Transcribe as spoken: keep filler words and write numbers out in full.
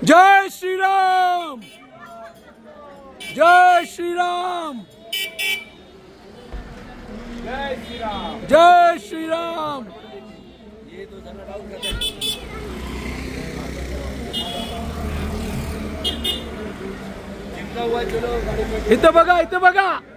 जय श्री राम, जय श्री राम, जय श्री राम, जय श्री राम। ये तो चिमटा हुआ, चलो इथं बघा, इथं बघा।